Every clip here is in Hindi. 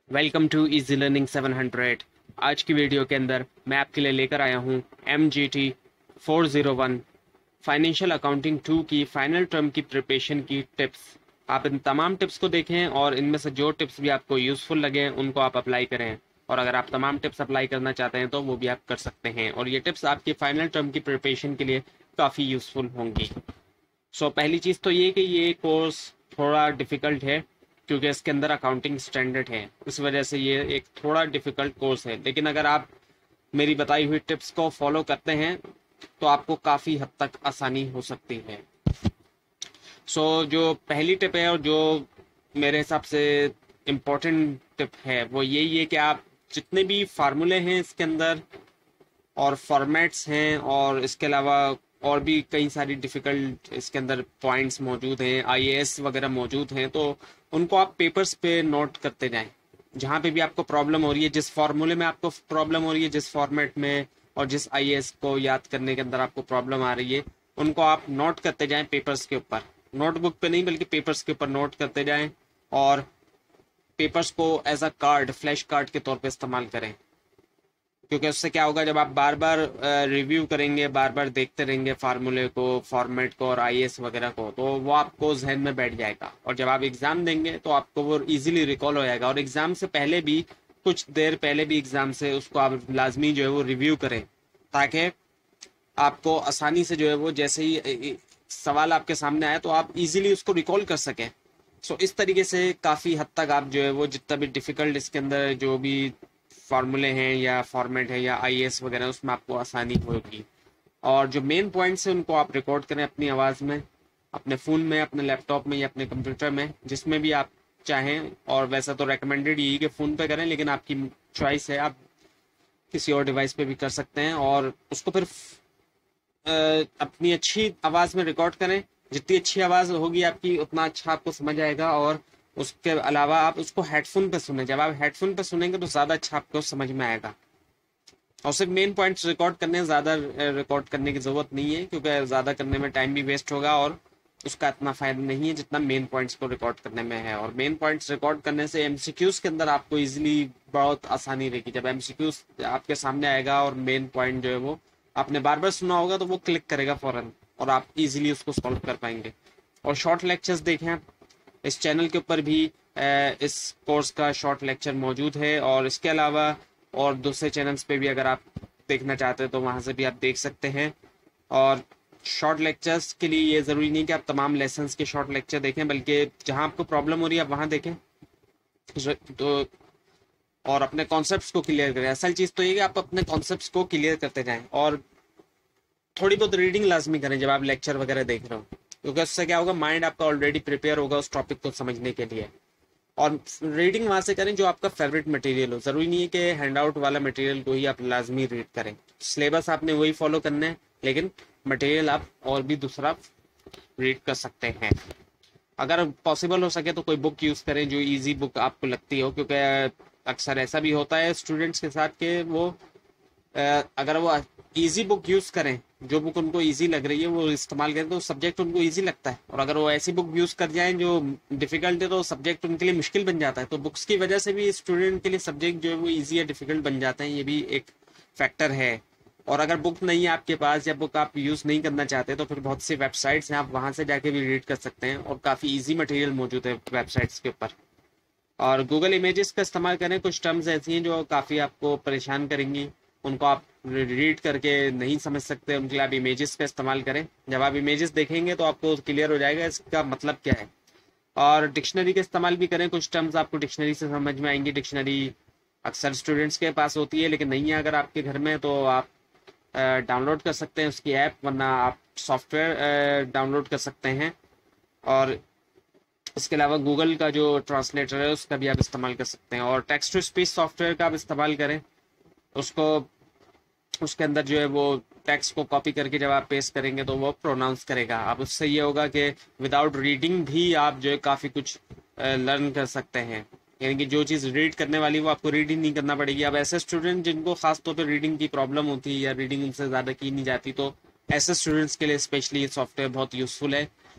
Welcome to easy learning 700। आज की वीडियो के अंदर मैं आपके लिए लेकर आया हूँ MGT 401 फाइनेंशियल अकाउंटिंग 2 की फाइनल टर्म की प्रिपरेशन की टिप्स। आप इन तमाम टिप्स को देखें और इनमें से जो टिप्स भी आपको यूज़फुल लगे उनको आप अप्लाई करें, और अगर आप तमाम टिप्स अप्लाई करना चाहते हैं तो वो भी आप कर सकते हैं, और ये टिप्स आपकी फाइनल टर्म की प्रिपरेशन के लिए काफ़ी यूज़फुल होंगी। पहली चीज़ तो ये कि ये कोर्स थोड़ा डिफ़िकल्ट है क्योंकि इसके अंदर अकाउंटिंग स्टैंडर्ड है, इस वजह से ये एक थोड़ा डिफ़िकल्ट कोर्स है। लेकिन अगर आप मेरी बताई हुई टिप्स को फॉलो करते हैं तो आपको काफ़ी हद तक आसानी हो सकती है। जो पहली टिप है और जो मेरे हिसाब से इम्पोर्टेंट टिप है वो यही है कि आप जितने भी फार्मूले हैं इसके अंदर और फॉर्मेट्स हैं और इसके अलावा और भी कई सारी डिफ़िकल्ट इसके अंदर पॉइंट्स मौजूद हैं, आईएएस वगैरह मौजूद हैं, तो उनको आप पेपर्स पे नोट करते जाएं। जहाँ पे भी आपको प्रॉब्लम हो रही है, जिस फार्मूले में आपको प्रॉब्लम हो रही है, जिस फॉर्मेट में और जिस आईएएस को याद करने के अंदर आपको प्रॉब्लम आ रही है, उनको आप नोट करते जाएं पेपर्स के ऊपर। नोटबुक पे नहीं बल्कि पेपर्स के ऊपर नोट करते जाएं, और पेपर्स को as a card, flash card के तौर पे इस्तेमाल करें। क्योंकि उससे क्या होगा, जब आप बार बार रिव्यू करेंगे, बार बार देखते रहेंगे फार्मूले को, फॉर्मेट को और आईएएस वगैरह को, तो वो आपको जहन में बैठ जाएगा, और जब आप एग्जाम देंगे तो आपको वो इजीली रिकॉल हो जाएगा। और एग्जाम से पहले भी, कुछ देर पहले भी एग्जाम से उसको आप लाजमी जो है वो रिव्यू करें, ताकि आपको आसानी से जो है वो जैसे ही सवाल आपके सामने आए तो आप इजीली उसको रिकॉल कर सकें। इस तरीके से काफ़ी हद तक आप जो है वो जितना भी डिफ़िकल्ट इसके अंदर जो भी फार्मूले हैं या फॉर्मेट है या आईएएस वगैरह, उसमें आपको आसानी होगी। और जो मेन पॉइंट्स हैं उनको आप रिकॉर्ड करें अपनी आवाज़ में, अपने फ़ोन में, अपने लैपटॉप में या अपने कंप्यूटर में, जिसमें भी आप चाहें। और वैसा तो रेकमेंडेड यही कि फ़ोन पे करें, लेकिन आपकी चॉइस है, आप किसी और डिवाइस पे भी कर सकते हैं। और उसको फिर अपनी अच्छी आवाज़ में रिकॉर्ड करें। जितनी अच्छी आवाज़ होगी आपकी उतना अच्छा आपको समझ आएगा। और उसके अलावा आप उसको हेडफोन पे सुने, जब आप हेडफोन पे सुनेंगे तो ज़्यादा अच्छा आपको समझ में आएगा। और सिर्फ मेन पॉइंट्स रिकॉर्ड करने हैं, ज़्यादा रिकॉर्ड करने की ज़रूरत नहीं है, क्योंकि ज़्यादा करने में टाइम भी वेस्ट होगा और उसका इतना फ़ायदा नहीं है जितना मेन पॉइंट्स को रिकॉर्ड करने में है। और मेन पॉइंट्स रिकॉर्ड करने से एमसीक्यूज़ के अंदर आपको इजीली बहुत आसानी रहेगी। जब एमसीक्यूज़ आपके सामने आएगा और मेन पॉइंट जो है वो आपने बार बार सुना होगा तो वो क्लिक करेगा फ़ौरन, और आप इजीली उसको सॉल्व कर पाएंगे। और शॉर्ट लेक्चर्स देखें, इस चैनल के ऊपर भी इस कोर्स का शॉर्ट लेक्चर मौजूद है, और इसके अलावा और दूसरे चैनल्स पे भी अगर आप देखना चाहते हैं तो वहाँ से भी आप देख सकते हैं। और शॉर्ट लेक्चर्स के लिए ये ज़रूरी नहीं कि आप तमाम लेसन्स के शॉर्ट लेक्चर देखें, बल्कि जहाँ आपको प्रॉब्लम हो रही है आप वहाँ देखें तो, और अपने कॉन्सेप्ट्स को क्लियर करें। असल चीज़ तो ये कि आप अपने कॉन्सेप्ट्स को क्लियर करते जाएं, और थोड़ी बहुत रीडिंग लाजमी करें जब आप लेक्चर वगैरह देख रहे हो, क्योंकि उससे क्या होगा, माइंड आपका ऑलरेडी प्रिपेयर होगा उस टॉपिक को समझने के लिए। और रीडिंग वहाँ से करें जो आपका फेवरेट मटेरियल हो। ज़रूरी नहीं है कि हैंड आउट वाला मटेरियल को ही आप लाजमी रीड करें। सिलेबस आपने वही फॉलो करना है, लेकिन मटेरियल आप और भी दूसरा रीड कर सकते हैं। अगर पॉसिबल हो सके तो कोई बुक यूज़ करें जो इजी बुक आपको लगती हो, क्योंकि अक्सर ऐसा भी होता है स्टूडेंट्स के साथ कि वो अगर वो इजी बुक यूज़ करें, जो बुक उनको इजी लग रही है वो इस्तेमाल करें, तो सब्जेक्ट उनको इजी लगता है। और अगर वो ऐसी बुक यूज़ कर जाएं जो डिफ़िकल्ट है तो सब्जेक्ट उनके लिए मुश्किल बन जाता है। तो बुक्स की वजह से भी स्टूडेंट के लिए सब्जेक्ट जो है वो ईजी या डिफ़िकल्ट बन जाते हैं, ये भी एक फैक्टर है। और अगर बुक नहीं है आपके पास या बुक आप यूज़ नहीं करना चाहते तो फिर बहुत सी वेबसाइट्स हैं, आप वहाँ से जाके भी रीड कर सकते हैं, और काफ़ी ईजी मटेरियल मौजूद है वेबसाइट्स के ऊपर। और गूगल इमेजेस का इस्तेमाल करें। कुछ टर्म्स ऐसी हैं जो काफ़ी आपको परेशान करेंगी, उनको आप रीड करके नहीं समझ सकते, उनके लिए आप इमेजेस का इस्तेमाल करें। जब आप इमेजेस देखेंगे तो आपको क्लियर हो जाएगा इसका मतलब क्या है। और डिक्शनरी का इस्तेमाल भी करें। कुछ टर्म्स आपको डिक्शनरी से समझ में आएंगी। डिक्शनरी अक्सर स्टूडेंट्स के पास होती है, लेकिन नहीं है अगर आपके घर में, तो आप डाउनलोड कर सकते हैं उसकी ऐप, वरना आप सॉफ्टवेयर डाउनलोड कर सकते हैं। और इसके अलावा गूगल का जो ट्रांसलेटर है उसका भी आप इस्तेमाल कर सकते हैं। और टेक्स्ट टू स्पीच सॉफ्टवेयर का आप इस्तेमाल करें। उसको उसके अंदर जो है वो टेक्स्ट को कॉपी करके जब आप पेस्ट करेंगे तो वो प्रोनाउंस करेगा। अब उससे ये होगा कि विदाउट रीडिंग भी आप जो है काफ़ी कुछ लर्न कर सकते हैं। यानी कि जो चीज़ रीड करने वाली वो आपको रीड ही नहीं करना पड़ेगी। अब ऐसे स्टूडेंट जिनको खास तौर पर रीडिंग की प्रॉब्लम होती है या रीडिंग उनसे ज़्यादा की नहीं जाती, तो ऐसे स्टूडेंट्स के लिए स्पेशली ये सॉफ्टवेयर बहुत यूज़फुल है।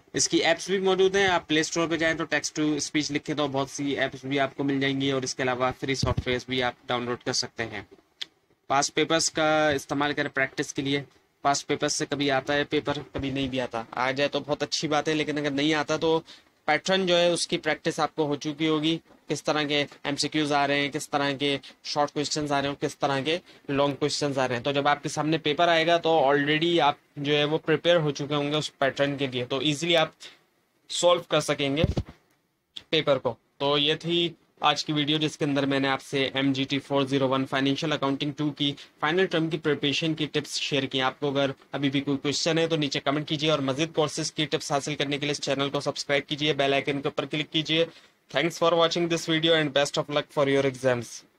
इसकी ऐप्स भी मौजूद हैं। आप प्ले स्टोर पे जाएं तो टेक्स्ट टू स्पीच लिखें तो बहुत सी ऐप्स भी आपको मिल जाएंगी, और इसके अलावा फ्री सॉफ्टवेयर भी आप डाउनलोड कर सकते हैं। पास्ट पेपर्स का इस्तेमाल करें प्रैक्टिस के लिए। पास्ट पेपर्स से कभी आता है पेपर, कभी नहीं भी आता। आ जाए तो बहुत अच्छी बात है, लेकिन अगर नहीं आता तो पैटर्न जो है उसकी प्रैक्टिस आपको हो चुकी होगी। किस तरह के एमसीक्यूज आ रहे हैं, किस तरह के शॉर्ट क्वेश्चंस आ रहे हैं, किस तरह के लॉन्ग क्वेश्चंस आ रहे हैं। तो जब आपके सामने पेपर आएगा तो ऑलरेडी आप जो है वो प्रिपेयर हो चुके होंगे उस पैटर्न के लिए, तो इजीली आप सॉल्व कर सकेंगे पेपर को। तो ये थी आज की वीडियो, जिसके अंदर मैंने आपसे MGT 401 फाइनेंशियल अकाउंटिंग 2 की फाइनल टर्म की प्रिपरेशन की टिप्स शेयर की। आपको अगर अभी भी कोई क्वेश्चन है तो नीचे कमेंट कीजिए, और मजीद कोर्सेज की टिप्स हासिल करने के लिए इस चैनल को सब्सक्राइब कीजिए, बेल आइकन के ऊपर क्लिक कीजिए। Thanks for watching this video and best of luck for your exams.